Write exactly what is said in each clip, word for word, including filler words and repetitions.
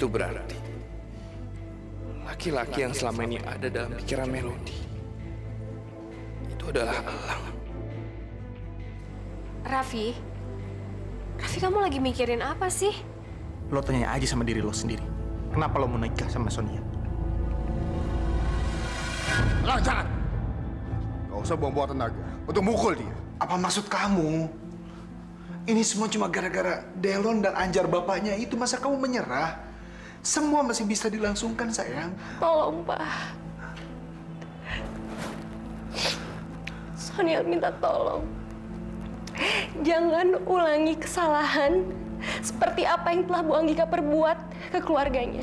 berarti laki-laki yang selama ini ada dalam pikiran Melody itu adalah Elang. Raffi, Raffi kamu lagi mikirin apa sih? Lo tanya aja sama diri lo sendiri. Kenapa lo mau nikah sama Sonia? Elang, jangan! Gak usah buang-buang tenaga untuk mukul dia. Apa maksud kamu? Ini semua cuma gara-gara Delon dan Anjar bapaknya itu. Masa kamu menyerah? Semua masih bisa dilangsungkan, sayang. Tolong, Pak. Sonia minta tolong. Jangan ulangi kesalahan seperti apa yang telah Bu Anggika perbuat ke keluarganya.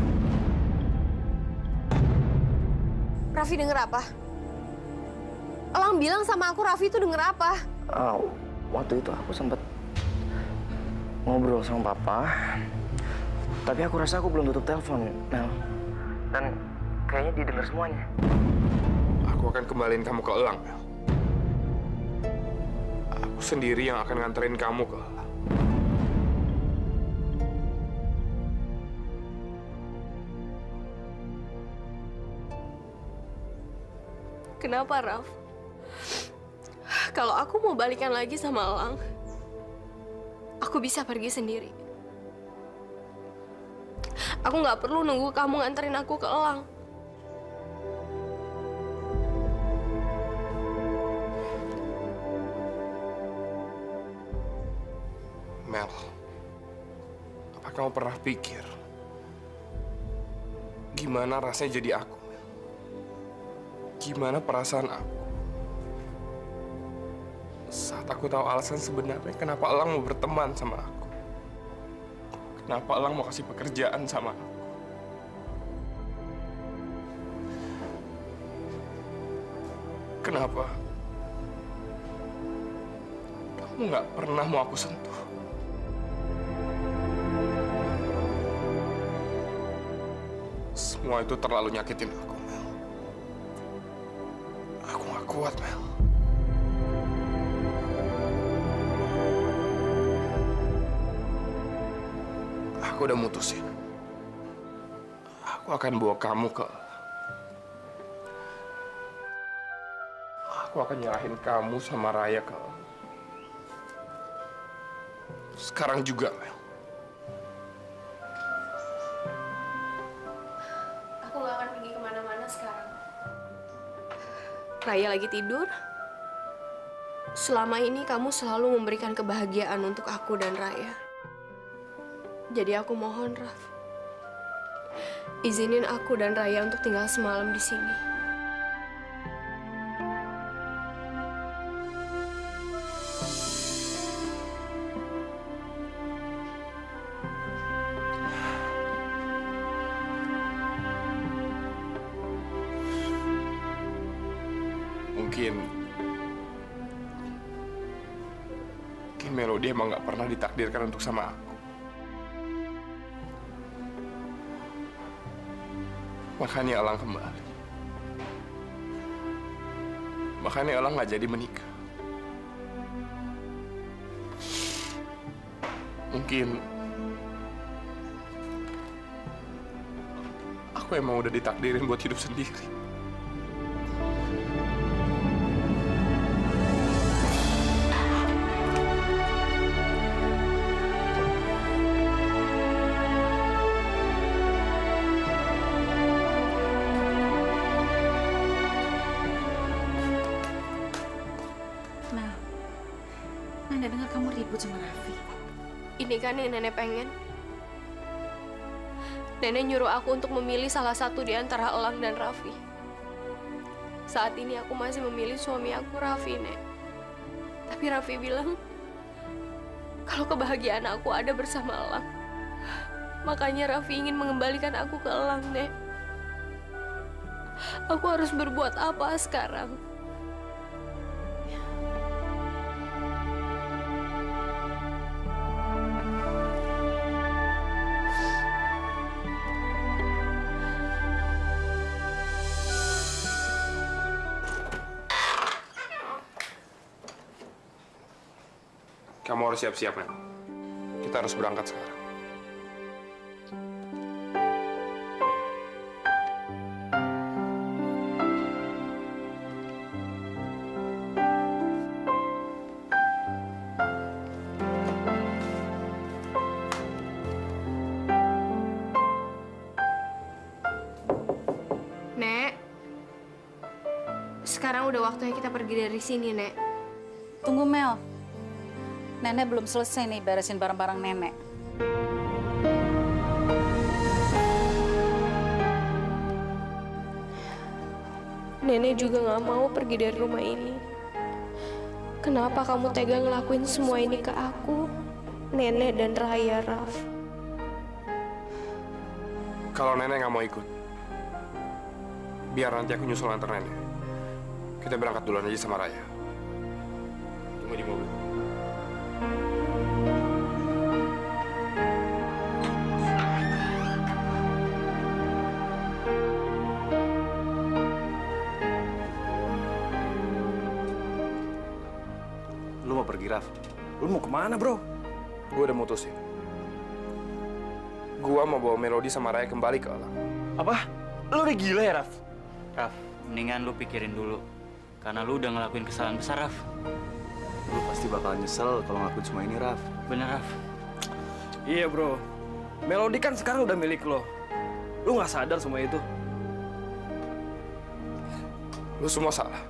Raffi denger apa? Elang bilang sama aku Raffi itu denger apa? Uh, waktu itu aku sempat ngobrol sama papa, tapi aku rasa aku belum tutup telepon, Mel. Dan kayaknya didengar semuanya. Aku akan kembaliin kamu ke Elang, Mel. Aku sendiri yang akan nganterin kamu ke Elang. Kenapa, Raf? Kalau aku mau balikan lagi sama Elang, aku bisa pergi sendiri. Aku nggak perlu nunggu kamu nganterin aku ke Elang. Mel, apa kamu pernah pikir gimana rasanya jadi aku? Mel? Gimana perasaan aku saat aku tahu alasan sebenarnya kenapa Elang mau berteman sama aku? Kenapa Elang mau kasih pekerjaan sama aku? Kenapa kamu nggak pernah mau aku sentuh? Semua itu terlalu nyakitin aku, Mel. Aku nggak kuat, Mel. Aku udah mutusin. Aku akan bawa kamu ke... Aku akan nyerahin kamu sama Raya ke... Sekarang juga, Mel. Aku nggak akan pergi kemana-mana sekarang. Raya lagi tidur. Selama ini kamu selalu memberikan kebahagiaan untuk aku dan Raya. Jadi aku mohon, Raf, izinin aku dan Raya untuk tinggal semalam di sini. Mungkin... Mungkin Melody emang nggak pernah ditakdirkan untuk sama aku. Makanya Elang kembali. Makanya Elang nggak jadi menikah. Mungkin aku emang udah ditakdirin buat hidup sendiri. Ini kan yang nenek pengen. Nenek nyuruh aku untuk memilih salah satu di antara Elang dan Raffi. Saat ini aku masih memilih suami aku, Raffi, Nek. Tapi Raffi bilang, kalau kebahagiaan aku ada bersama Elang. Makanya Raffi ingin mengembalikan aku ke Elang, Nek. Aku harus berbuat apa sekarang? Kamu harus siap-siap, Mel. Kita harus berangkat sekarang. Sekarang udah waktunya kita pergi dari sini, Nek. Tunggu, Mel. Nenek belum selesai nih beresin barang-barang nenek. Nenek juga nggak mau pergi dari rumah ini. Kenapa kamu tega ngelakuin semua ini ke aku, Nenek dan Raya, Raf? Kalau nenek nggak mau ikut, biar nanti aku nyusul antar nenek. Kita berangkat duluan aja sama Raya. Tunggu di mobil. Lu mau pergi, Raf? Lu mau kemana, bro? Gue udah mutusin. Gua mau bawa Melody sama Raya kembali ke Elang. Apa? Lu udah gila ya, Raf? Raf, mendingan lu pikirin dulu. Karena lu udah ngelakuin kesalahan besar, Raf. Lu pasti bakal nyesel kalau ngelakuin semua ini, Raf. Bener, Raf. Iya, bro. Melody kan sekarang udah milik lo. Lu nggak sadar semua itu? Lu semua salah.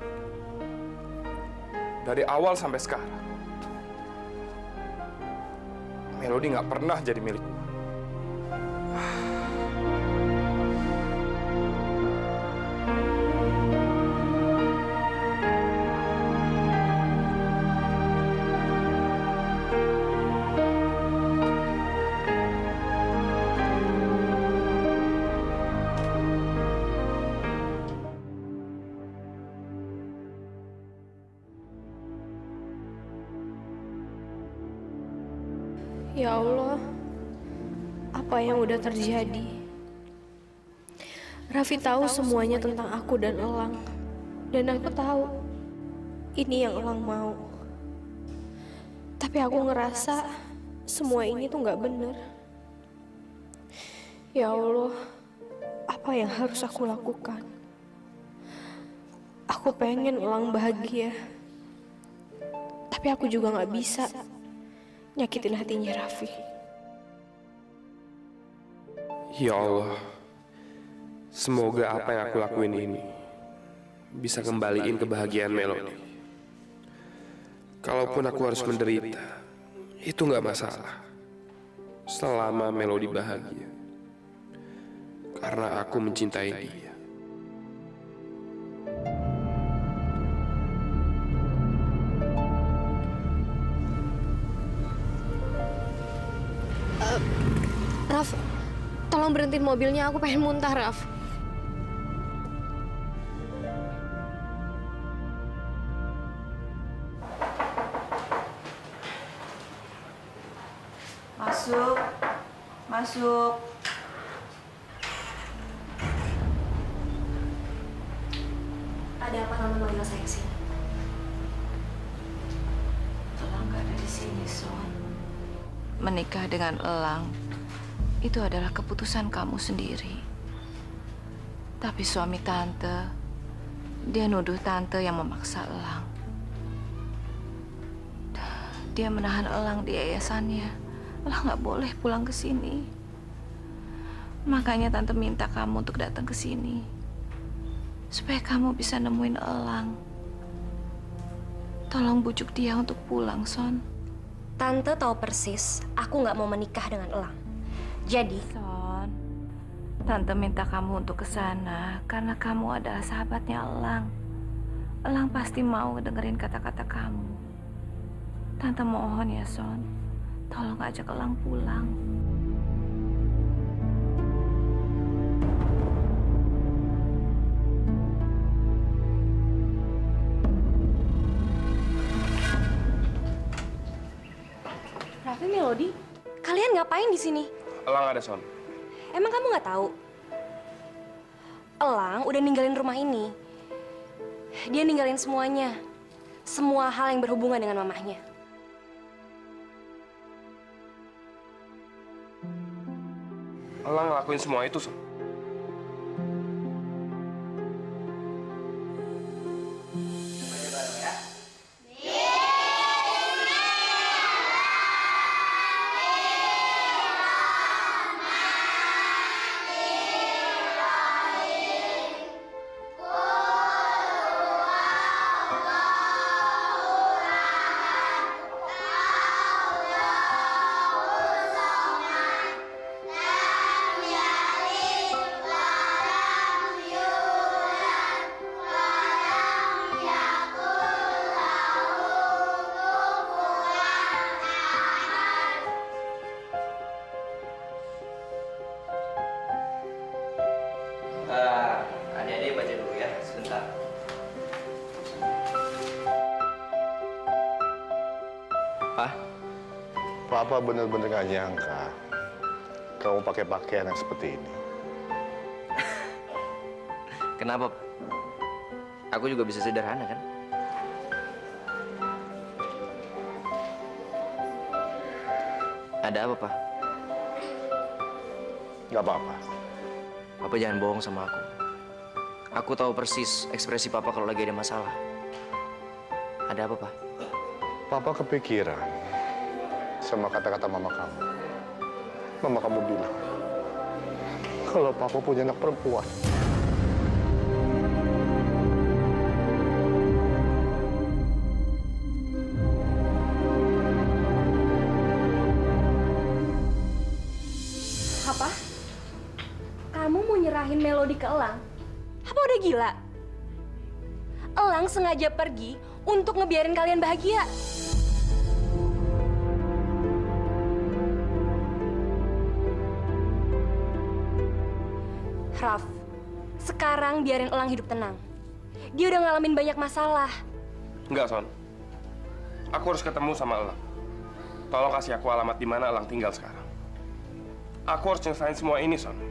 Dari awal sampai sekarang, Melody nggak pernah jadi milik gua. Ya Allah, apa yang udah terjadi? Raffi tahu semuanya tentang aku dan Elang. Dan aku tahu, ini yang Elang mau. Tapi aku ngerasa semua ini tuh gak bener. Ya Allah, apa yang harus aku lakukan? Aku pengen Elang bahagia. Tapi aku juga gak bisa nyakitin hatinya Raffi. Ya Allah, semoga apa yang aku lakuin ini bisa kembaliin kebahagiaan Melody. Kalaupun aku harus menderita, itu nggak masalah. Selama Melody bahagia, karena aku mencintai dia. Raf, tolong berhentiin mobilnya, aku pengen muntah, Raf. Masuk, masuk. Ada apa kamu manggil saya kesini? Elang gak ada di sini, Son. Menikah dengan Elang itu adalah keputusan kamu sendiri. Tapi suami tante, dia nuduh tante yang memaksa Elang. Dia menahan Elang di yayasannya. Elang nggak boleh pulang ke sini. Makanya tante minta kamu untuk datang ke sini. Supaya kamu bisa nemuin Elang. Tolong bujuk dia untuk pulang, Son. Tante tahu persis, aku nggak mau menikah dengan Elang. Jadi, Son, tante minta kamu untuk ke sana karena kamu adalah sahabatnya Elang. Elang pasti mau dengerin kata-kata kamu. Tante mohon ya, Son. Tolong ajak Elang pulang. Raffi, Melody, kalian ngapain di sini? Elang ada, Son. Emang kamu nggak tahu? Elang udah ninggalin rumah ini. Dia ninggalin semuanya. Semua hal yang berhubungan dengan mamahnya. Elang ngelakuin semua itu, Son. Papa bener-bener gak nyangka kamu pakai pakaian yang seperti ini. Kenapa, Pak? Aku juga bisa sederhana, kan? Ada apa, Pak? Gak apa-apa. Papa jangan bohong sama aku. Aku tahu persis ekspresi Papa kalau lagi ada masalah. Ada apa, Pak? Papa kepikiran sama kata-kata mama kamu. Mama kamu bilang kalau Papa punya anak perempuan. Apa? Kamu mau nyerahin Melody ke Elang? Apa udah gila? Elang sengaja pergi untuk ngebiarin kalian bahagia. Raf, sekarang biarin Elang hidup tenang. Dia udah ngalamin banyak masalah. Enggak, Son. Aku harus ketemu sama Elang. Tolong kasih aku alamat di mana Elang tinggal sekarang. Aku harus nyelesain semua ini, Son.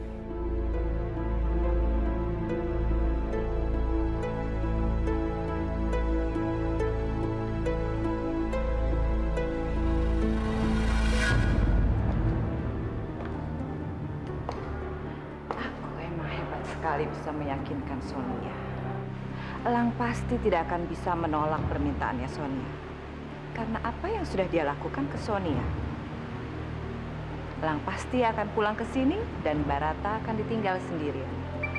Sekali bisa meyakinkan Sonia. Elang pasti tidak akan bisa menolak permintaannya Sonia. Karena apa yang sudah dia lakukan ke Sonia. Elang pasti akan pulang ke sini dan Barata akan ditinggal sendirian.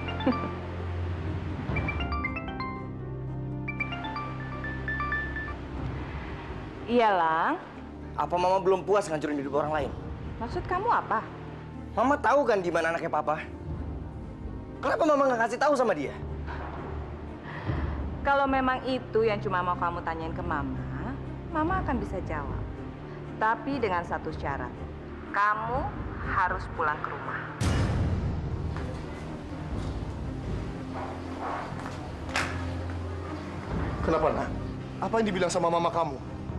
Iya, Lang. Apa Mama belum puas ngancurin hidup orang lain? Maksud kamu apa? Mama tahu kan di mana anaknya Papa? Kenapa Mama nggak kasih tahu sama dia? Kalau memang itu yang cuma mau kamu tanyain ke Mama, Mama akan bisa jawab. Tapi dengan satu syarat. Kamu harus pulang ke rumah. Kenapa, Nak? Apa yang dibilang sama mama kamu?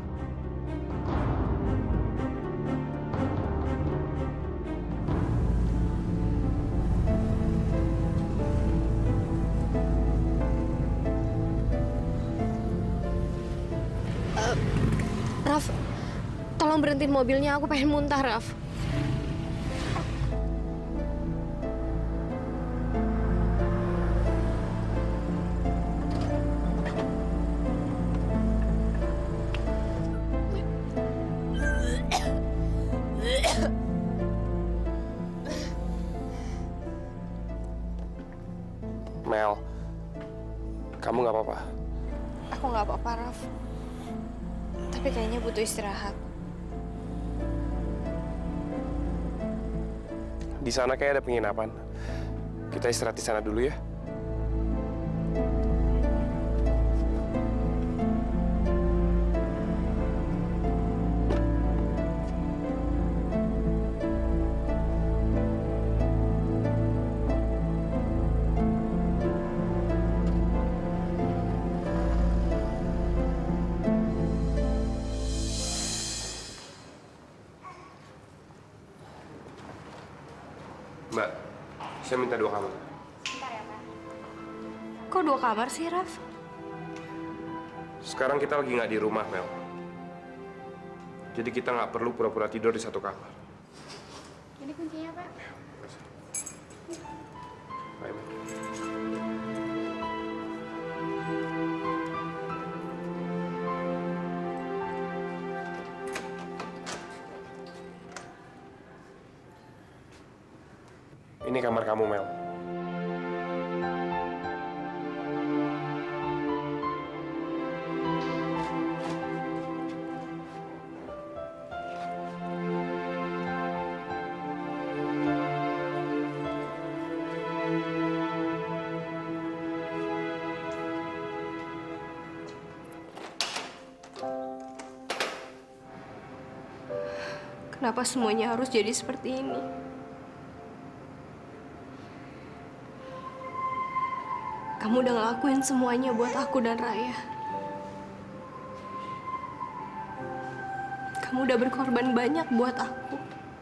Raf, tolong berhentiin mobilnya. Aku pengen muntah, Raf. Mel, kamu nggak apa-apa? Aku nggak apa-apa, Raf. Tapi kayaknya butuh istirahat. Di sana kayak ada penginapan. Kita istirahat di sana dulu ya. Mbak, saya minta dua kamar. Bentar ya, Pak. Kok dua kamar sih, Raf? Sekarang kita lagi nggak di rumah, Mel. Jadi kita nggak perlu pura-pura tidur di satu kamar. Ini kuncinya, Pak. Baik, Mel. Ini kamar kamu, Mel. Kenapa semuanya harus jadi seperti ini? Kamu udah ngelakuin semuanya buat aku dan Raya. Kamu Kamu udah berkorban banyak buat aku.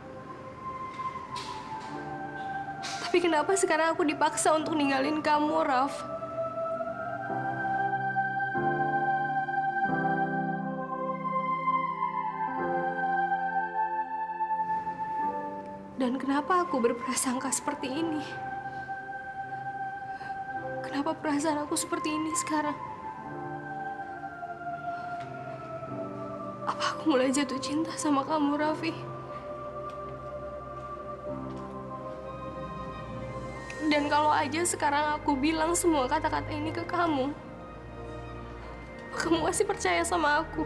Tapi kenapa sekarang aku dipaksa untuk ninggalin kamu, Raf? Dan kenapa aku berprasangka seperti ini? Kenapa perasaan aku seperti ini sekarang? Apa aku mulai jatuh cinta sama kamu, Raffi? Dan kalau aja sekarang aku bilang semua kata-kata ini ke kamu, kamu masih percaya sama aku?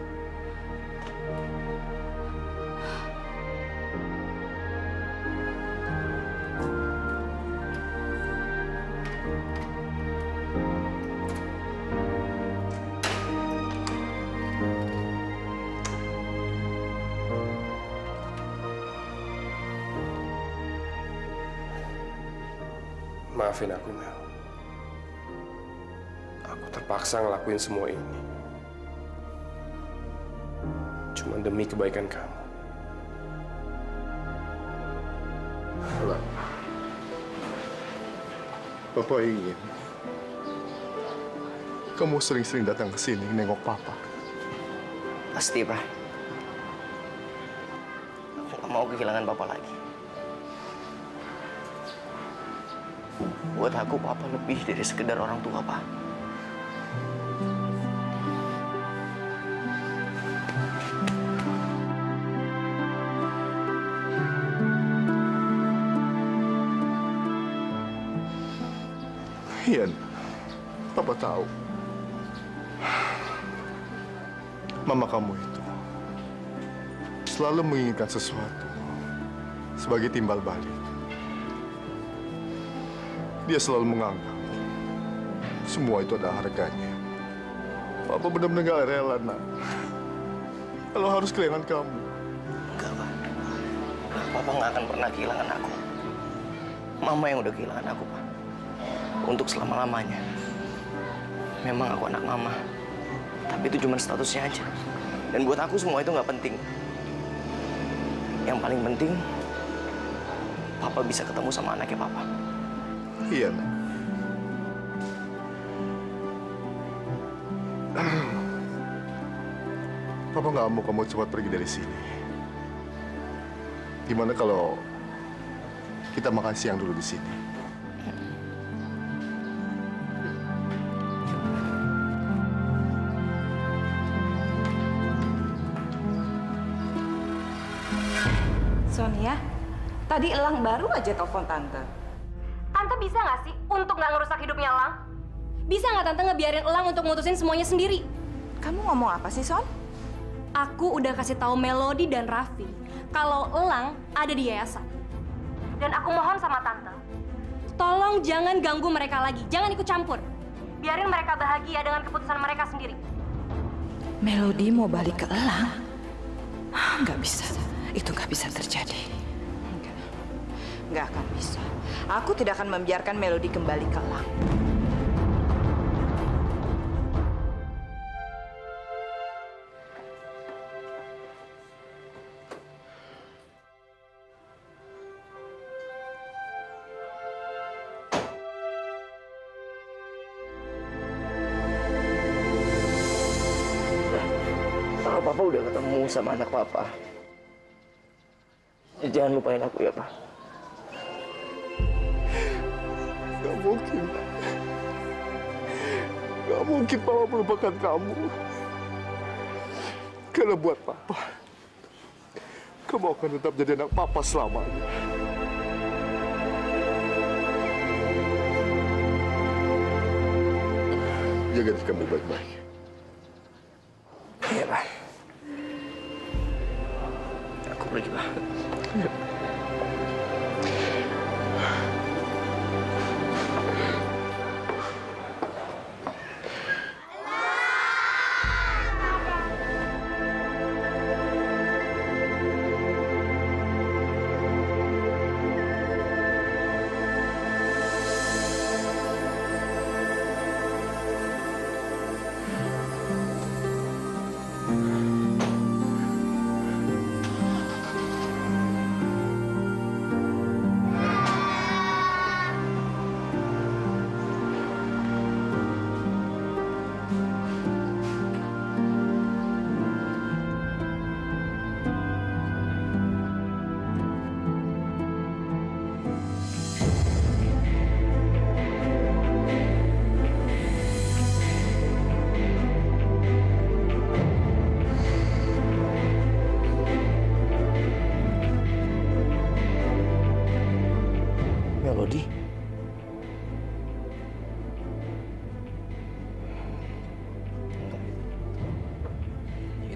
Maafin aku, Mel. Aku terpaksa ngelakuin semua ini. Cuma demi kebaikan kamu. Elang, Papa ingin kamu sering-sering datang ke sini nengok Papa. Pasti, Pak. Aku nggak mau kehilangan Papa lagi. Buat aku, Papa lebih dari sekedar orang tua, Pak. Ian, Papa tahu. Mama kamu itu selalu menginginkan sesuatu sebagai timbal balik. Dia selalu menganggap semua itu ada harganya. Papa benar-benar gak rela, nak. Kalau harus kehilangan kamu. Enggak, Pak. Papa nggak akan pernah kehilangan aku. Mama yang udah kehilangan aku, Pak. Untuk selama-lamanya. Memang aku anak Mama. Tapi itu cuma statusnya aja. Dan buat aku semua itu nggak penting. Yang paling penting, Papa bisa ketemu sama anaknya Papa. Iya, nak. Papa nggak mau kamu cepat pergi dari sini. Gimana kalau kita makan siang dulu di sini? Sonia, tadi Elang baru aja telepon Tante. Tante bisa nggak sih untuk nggak ngerusak hidupnya Elang? Bisa nggak Tante ngebiarin Elang untuk mutusin semuanya sendiri? Kamu ngomong apa sih, Son? Aku udah kasih tahu Melody dan Raffi kalau Elang ada di yayasan. Dan aku mohon sama Tante, tolong jangan ganggu mereka lagi, jangan ikut campur. Biarin mereka bahagia dengan keputusan mereka sendiri. Melody mau balik ke Elang? Ah, nggak bisa. Itu nggak bisa terjadi. Enggak. Nggak akan bisa. Aku tidak akan membiarkan Melody kembali ke Elang. Kalau Papa udah ketemu sama anak Papa, jangan lupain aku ya, Pak. Gak mungkin. Gak mungkin Papa melupakan kamu. Karena buat Papa, kamu akan tetap jadi anak Papa selamanya. Jaga diri kamu baik-baik. Iya, Pak. Aku pergi, Pak.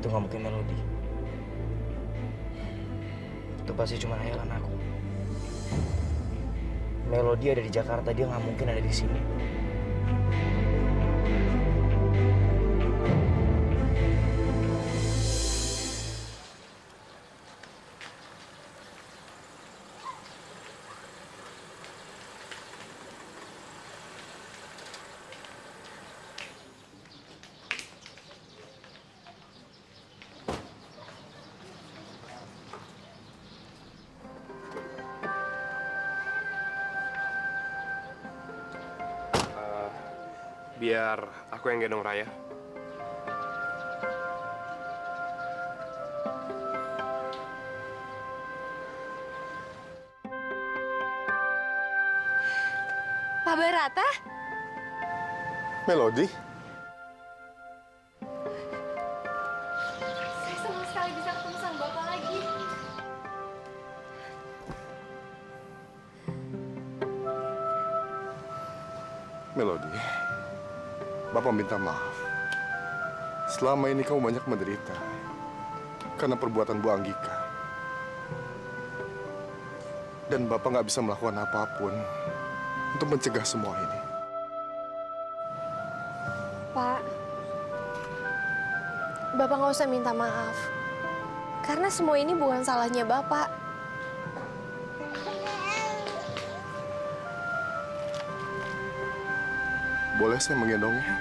itu nggak mungkin Melody. Itu pasti cuma hayalan aku. Melody ada di Jakarta, dia nggak mungkin ada di sini. Biar aku yang gendong Raya. Pak Barata? Melody? Saya senang sekali bisa ketemu sama Bapak lagi. Melody, Bapak minta maaf. Selama ini kamu banyak menderita karena perbuatan Bu Anggika. Dan Bapak nggak bisa melakukan apapun untuk mencegah semua ini. Pak, Bapak nggak usah minta maaf. Karena semua ini bukan salahnya Bapak. Boleh saya menggendongnya?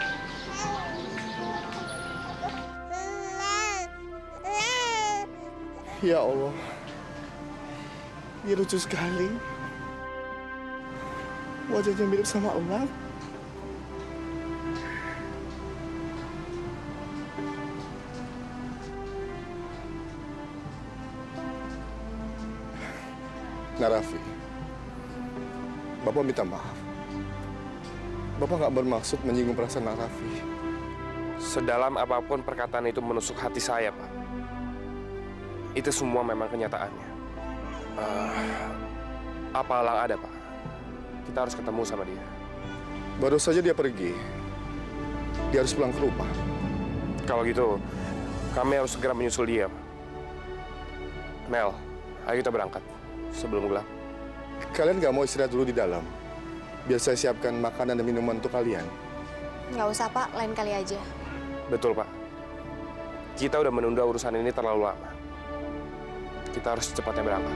Ya Allah, dia lucu sekali. Wajahnya mirip sama Elang. Nah, Raffi, Bapak minta maaf. Bapak nggak bermaksud menyinggung perasaan Nak Raffi. Sedalam apapun perkataan itu menusuk hati saya, Pak. Itu semua memang kenyataannya. Uh, apa Alang ada, Pak? Kita harus ketemu sama dia. Baru saja dia pergi. Dia harus pulang ke rumah. Kalau gitu, kami harus segera menyusul dia, Pak. Mel, ayo kita berangkat sebelum gelap. Kalian nggak mau istirahat dulu di dalam? Biar saya siapkan makanan dan minuman untuk kalian. Nggak usah, Pak. Lain kali aja. Betul, Pak. Kita udah menunda urusan ini terlalu lama. Kita harus secepatnya berangkat.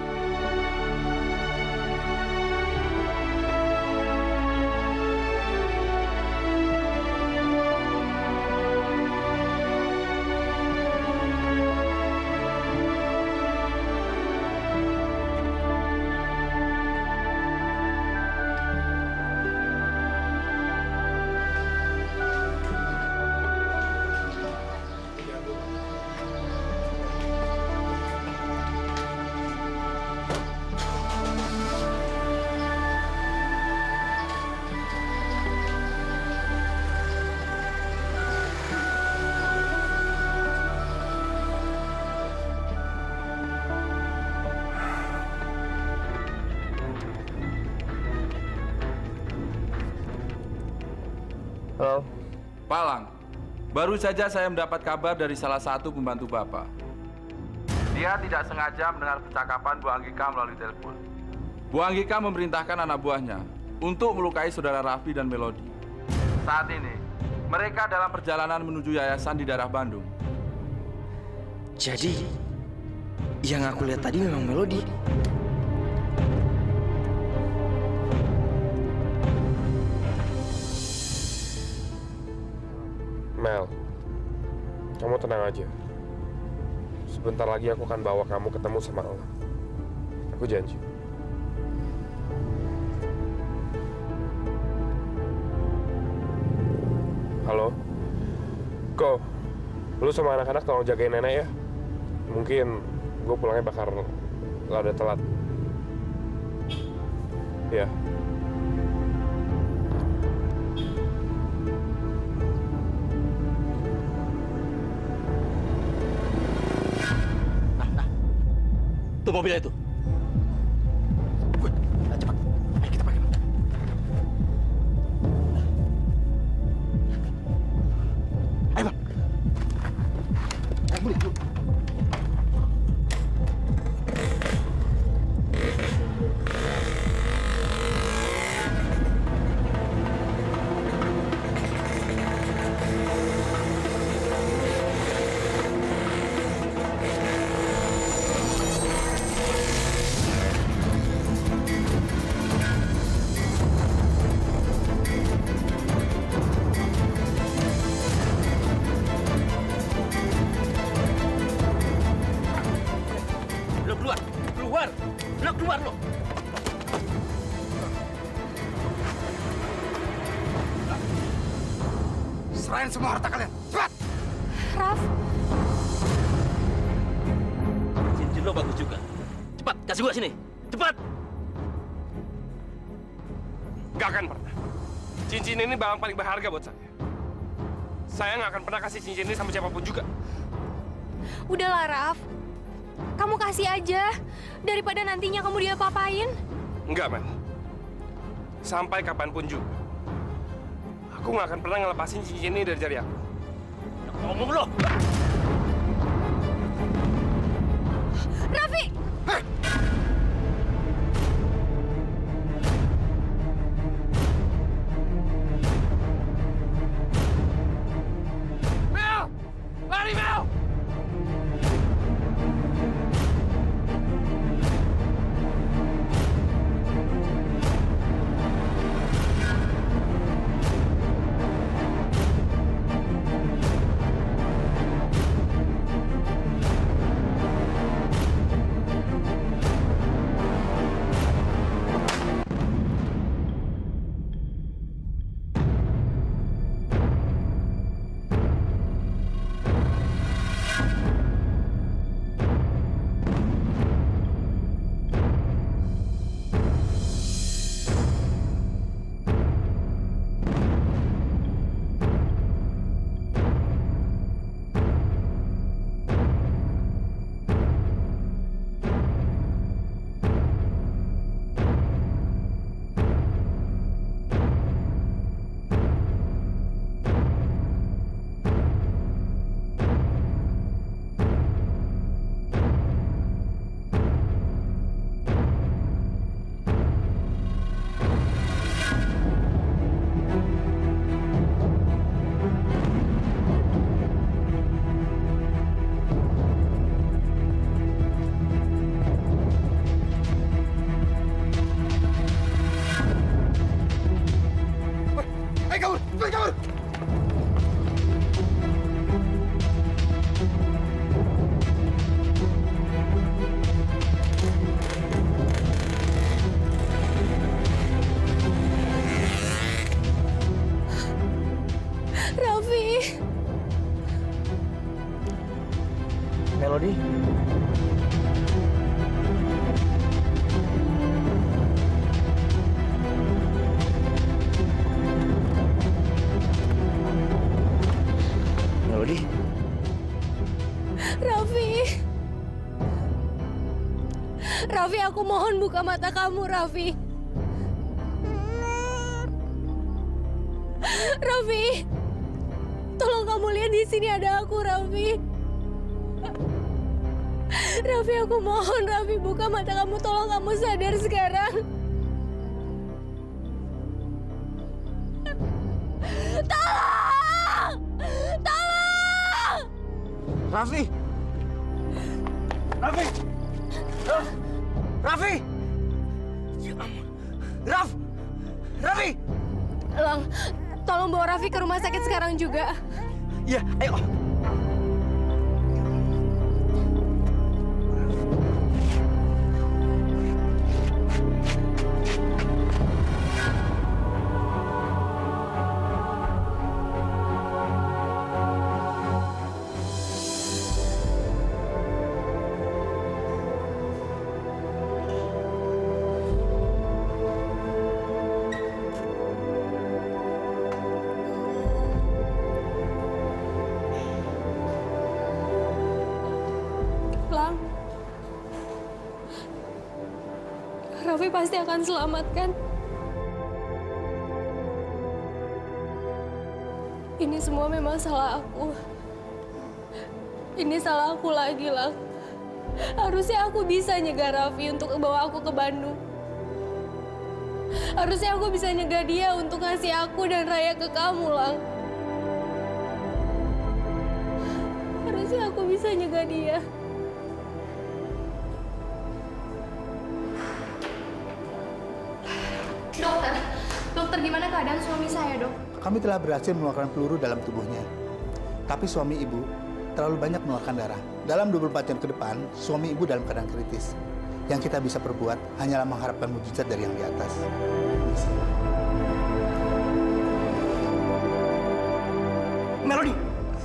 Halo. Pak Lang, baru saja saya mendapat kabar dari salah satu pembantu Bapak. Dia tidak sengaja mendengar percakapan Bu Anggika melalui telepon. Bu Anggika memerintahkan anak buahnya untuk melukai saudara Raffi dan Melody. Saat ini, mereka dalam perjalanan menuju yayasan di daerah Bandung. Jadi, yang aku lihat tadi memang Melody. Mel, kamu tenang aja. Sebentar lagi aku akan bawa kamu ketemu sama Allah. Aku janji. Halo? Ko, lu sama anak-anak tolong jagain nenek ya. Mungkin gue pulangnya bakal rada telat. Ya. Tuh mobilnya itu. Nah, cepat. Ayo kita pakai. Ayo, Bang. Serahin semua harta kalian. Cepat! Raf. Cincin lo bagus juga. Cepat, kasih gua sini. Cepat! Gak akan pernah. Cincin ini barang paling berharga buat saya. Saya nggak akan pernah kasih cincin ini sama siapapun juga. Udahlah, Raf. Kamu kasih aja. Daripada nantinya kamu diapa-apain. Enggak, Mel. Sampai kapanpun juga. Aku nggak akan pernah ngelepasin cincin ini dari jari aku. Ngomong lo! Raffi! Mel! Lari, Mel! Melody. Melody. Raffi. Raffi, aku mohon buka mata kamu, Raffi. Raffi. Tolong kamu lihat di sini ada aku, Raffi. Raffi, aku mohon, Raffi, buka mata kamu. Tolong kamu sadar sekarang. Tolong! Tolong! Raffi! Raffi! Raf! Raffi! Ya ampun. Raf! Raffi! Lang, tolong bawa Raffi ke rumah sakit sekarang juga. Ya, ayo. Lang, Raffi pasti akan selamatkan. Ini semua memang salah aku. Ini salah aku lagi, Lang. Harusnya aku bisa nyegah Raffi untuk bawa aku ke Bandung. Harusnya aku bisa nyegah dia untuk ngasih aku dan Raya ke kamu, Lang. Harusnya aku bisa nyegah dia. Dokter, dokter gimana keadaan suami saya, dok? Kami telah berhasil mengeluarkan peluru dalam tubuhnya. Tapi suami ibu terlalu banyak mengeluarkan darah. Dalam dua puluh empat jam ke depan, suami ibu dalam keadaan kritis. Yang kita bisa perbuat hanyalah mengharapkan mujizat dari yang di atas. Melody.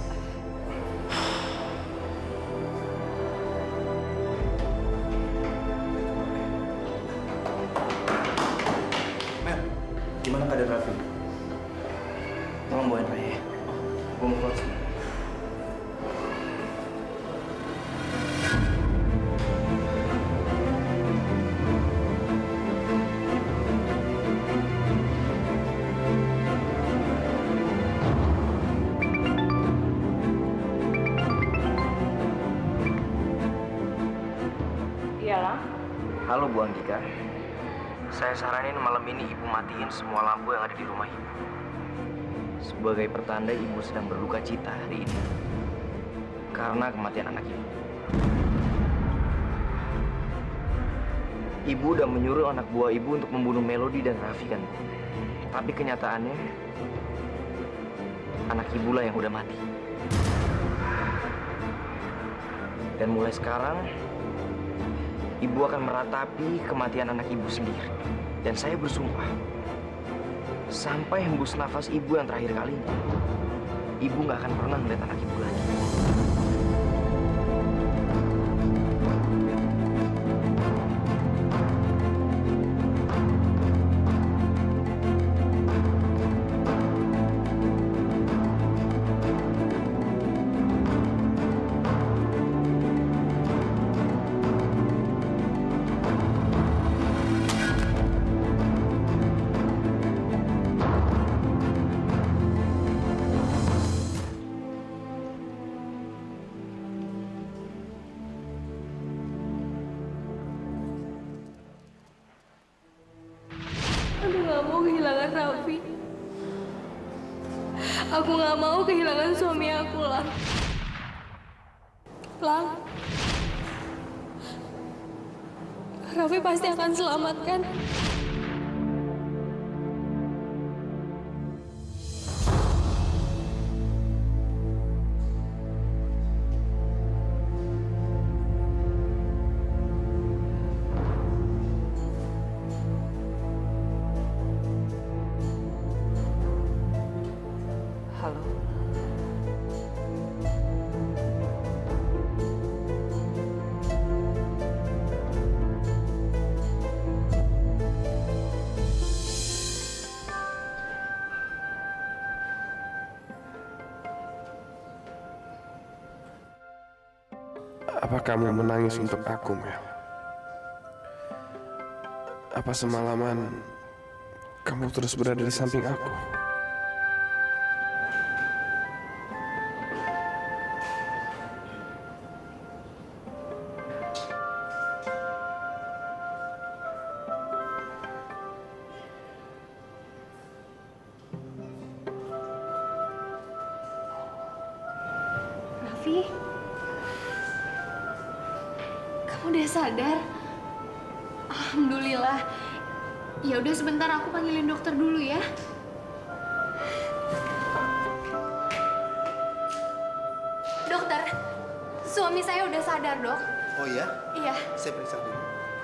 Mel, gimana keadaan Raffi? Tolong bawain Raya ya. Gue mau keluar sini. Iyalah. Halo Bu Anggika. Saya saranin malam ini Ibu matiin semua lampu yang ada di rumah Ibu. Sebagai pertanda Ibu sedang berduka cita hari ini. Karena kematian anak Ibu. Ibu udah menyuruh anak buah Ibu untuk membunuh Melody dan Raffi kan, Bu? Tapi kenyataannya, anak Ibu lah yang udah mati. Dan mulai sekarang, Ibu akan meratapi kematian anak Ibu sendiri. Dan saya bersumpah, sampai hembus nafas Ibu yang terakhir kalinya, Ibu nggak akan pernah melihat anak Ibu lagi. Aku nggak mau kehilangan Raffi. Aku nggak mau kehilangan suami aku, Lang. Lang. Raffi pasti akan selamatkan. Halo. Apa kamu menangis untuk aku, Mel? Apa semalaman kamu terus berada di samping aku? Raffi, kamu udah sadar? Alhamdulillah. Ya udah sebentar aku panggilin dokter dulu ya. Dokter, suami saya udah sadar, Dok. Oh iya? Iya. Saya periksa dulu.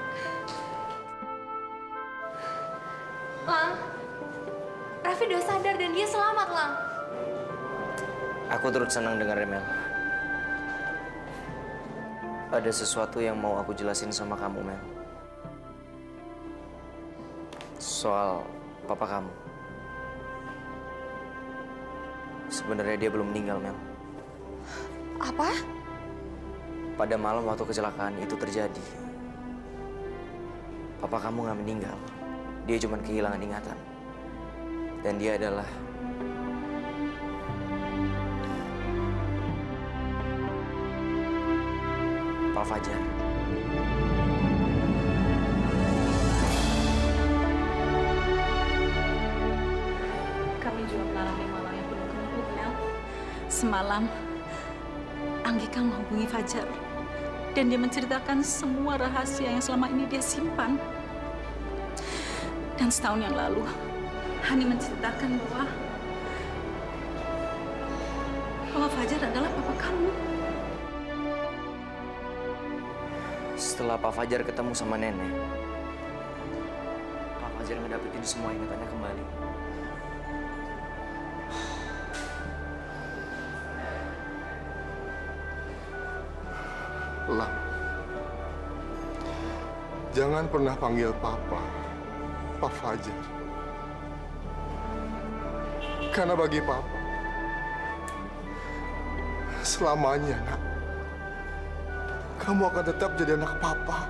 Lang, Raffi udah sadar dan dia selamat, Lang. Aku turut senang dengarnya, Mel. Ada sesuatu yang mau aku jelasin sama kamu, Mel. Soal papa kamu. Sebenarnya dia belum meninggal, Mel. Apa? Pada malam waktu kecelakaan itu terjadi, papa kamu nggak meninggal. Dia cuma kehilangan ingatan. Dan dia adalah Pak Fajar. Kami juga mengalami malam yang penuh keruh, Mel. Semalam, Anggika menghubungi Fajar. Dan dia menceritakan semua rahasia yang selama ini dia simpan. Dan setahun yang lalu, Hani menceritakan bahwa bahwa Fajar adalah papa kamu. Setelah Pak Fajar ketemu sama nenek, Pak Fajar ngedapetin semua ingatannya kembali. Elang, jangan pernah panggil Papa, Pak Fajar. Karena bagi Papa, selamanya, nak, kamu akan tetap jadi anak Papa.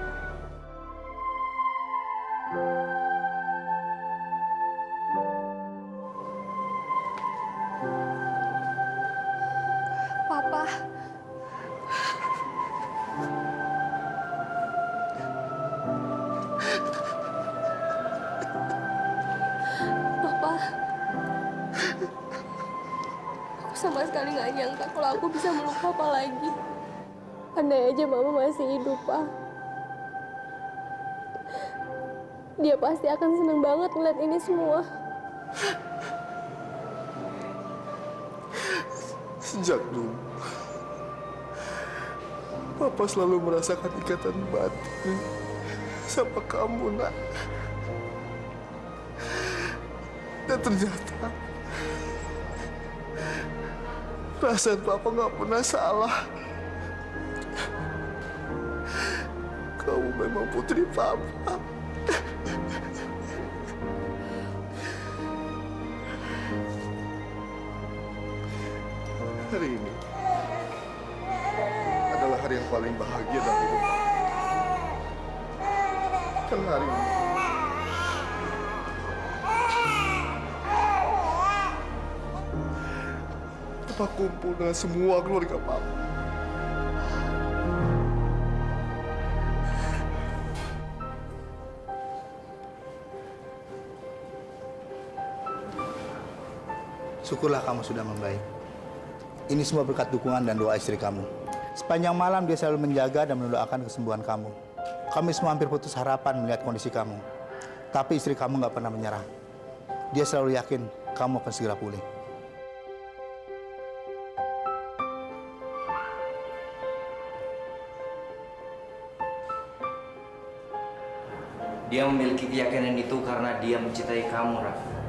Papa. Papa. Aku sama sekali nggak nyangka kalau aku bisa meluk Papa lagi. Andai aja Mama masih hidup, Pak. Dia pasti akan senang banget ngeliat ini semua. Sejak dulu, Papa selalu merasakan ikatan batin sama kamu, nak. Dan ternyata, perasaan Papa nggak pernah salah. Kamu memang putri Papa. Hari ini adalah hari yang paling bahagia dalam hidup Papa. Karena hari ini Papa kumpul dengan semua keluarga Papa. Syukurlah kamu sudah membaik. Ini semua berkat dukungan dan doa istri kamu. Sepanjang malam dia selalu menjaga dan mendoakan kesembuhan kamu. Kami semua hampir putus harapan melihat kondisi kamu. Tapi istri kamu nggak pernah menyerah. Dia selalu yakin kamu akan segera pulih. Dia memiliki keyakinan itu karena dia mencintai kamu, Raf.